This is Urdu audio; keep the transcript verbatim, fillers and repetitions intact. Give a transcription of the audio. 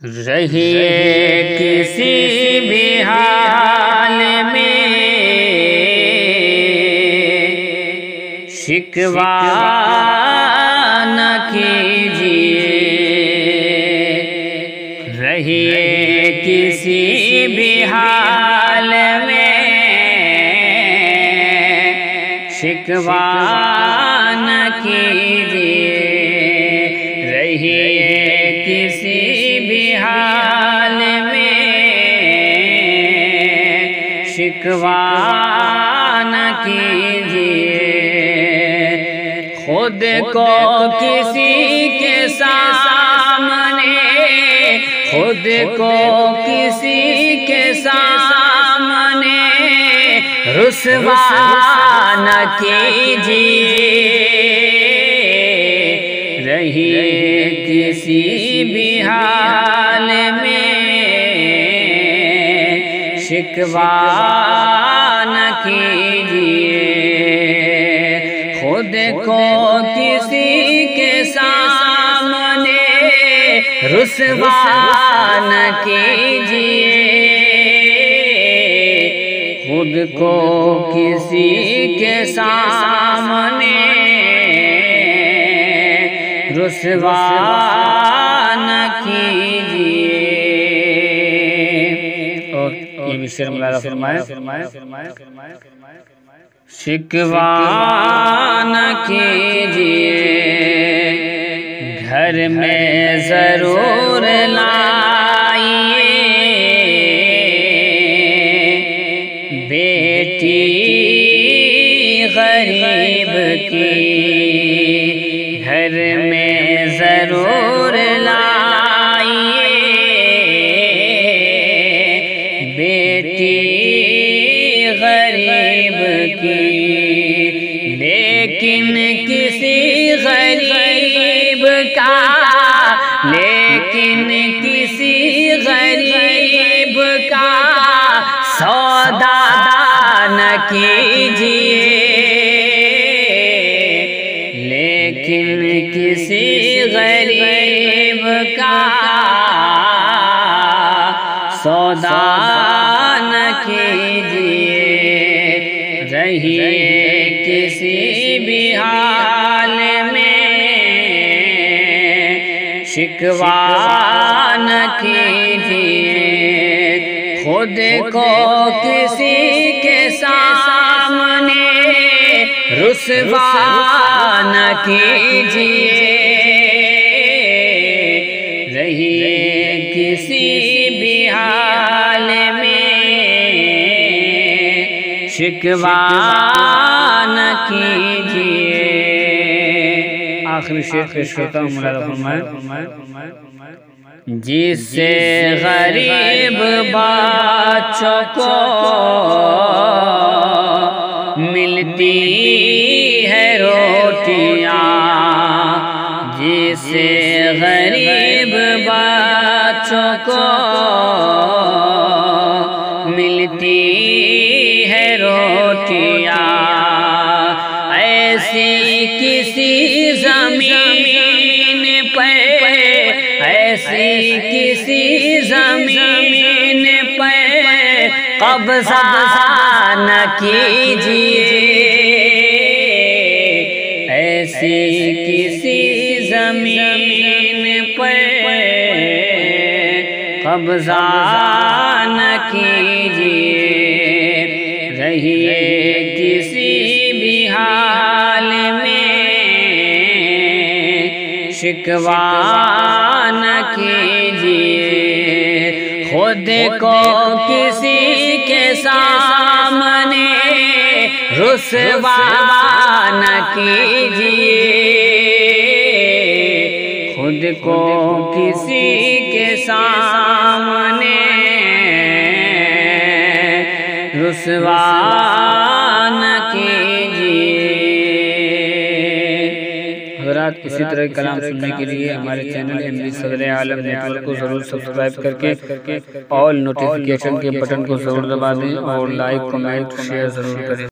رہیے کسی بھی حال میں شکوہ نہ کیجیے، رہیے کسی بھی حال میں شکوہ نہ کیجیے، رہیے کسی بھی حال میں شکوہ نہ کیجیے، خود کو کسی کے سامنے خود کو کسی کے سامنے رسوا نہ کیجیے، رہیے کسی بھی حال میں شکوہ نہ کیجیے، خود کو کسی کے سامنے رسوا نہ کیجیے، خود کو کسی کے سامنے رسوا نہ کیجیے۔ اور یہ بھی شعر ملاحظہ فرمائے، شکوہ نہ کیجیے، گھر میں ضرور لائیے، بیٹی غریب کی گھر میں ضرور لائیے، بیٹی غریب کی، لیکن کسی غریب کا لیکن کسی غریب کا سودا نہ کیجیے، لیکن کسی غریب کا سودا نہ کیجیے، رہیے کسی بھی حال میں شکوہ نہ کیجیے، خود کو کسی کے سامنے رسوا نہ کیجیے، رہیے کسی بھی حال میں شکوہ نہ کیجیے۔ آخری شعر پیش کرتا ہوں، ملاحظہ فرمائے، جس سے غریب بچوں کو ملتی ہے روٹیاں، جس سے غریب بچوں کو ملتی ہے روٹیاں، ایسی کسی زمین پر ایسی کسی زمین پر قبضہ نہ کیجیے، ایسی کسی زمین پر قبضہ نہ کیجیے، رہیے کسی بھی حال میں شکوہ نہ کیجیے، خود کو کسی کے سامنے رسوا نہ کیجیے، خود کو کسی کے سامنے رسوا نہ کیجیے۔ حضرات، اسی طرح کلام سننے کے لیے ہمارے چینل ایم ڈی صدر عالم نیٹ ورک کو ضرور سبسکرائب کر کے آل نوٹیفیکیشن کے بٹن کو ضرور دبا دیں اور لائک، کمنٹ، شیئر ضرور کریں۔